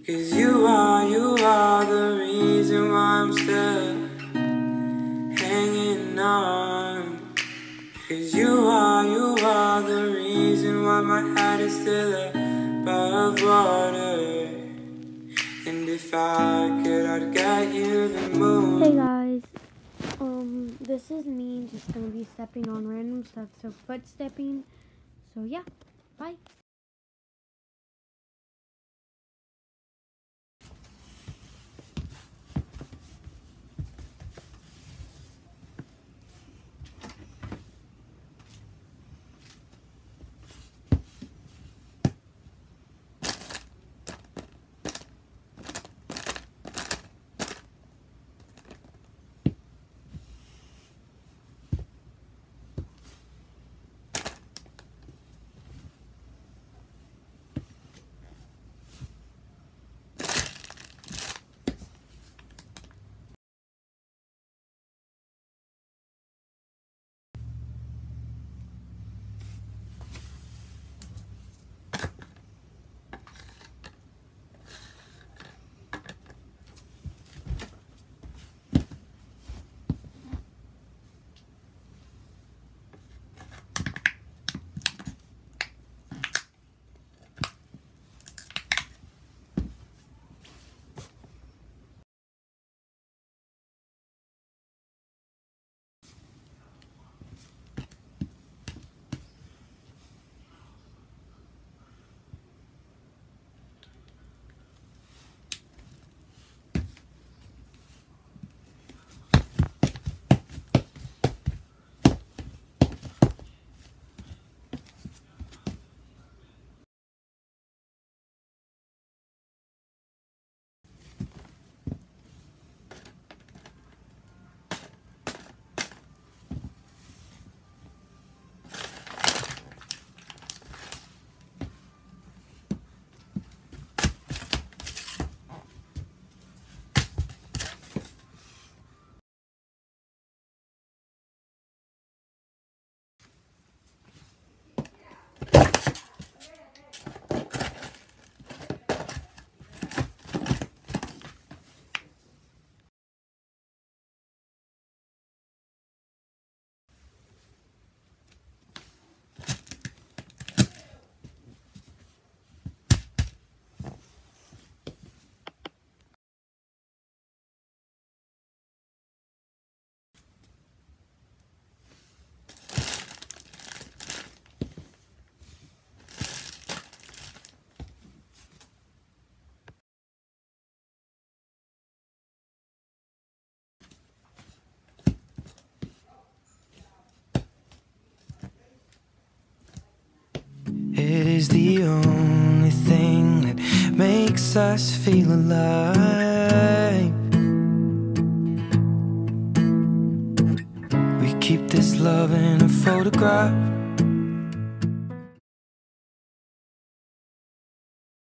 'Cause you are the reason why I'm still hanging on. 'Cause you are the reason why my head is still above water. And if I could, I'd get you the moon. Hey guys, this is me just gonna be stepping on random stuff, so footstepping. So yeah, bye. It is the only thing that makes us feel alive. We keep this love in a photograph,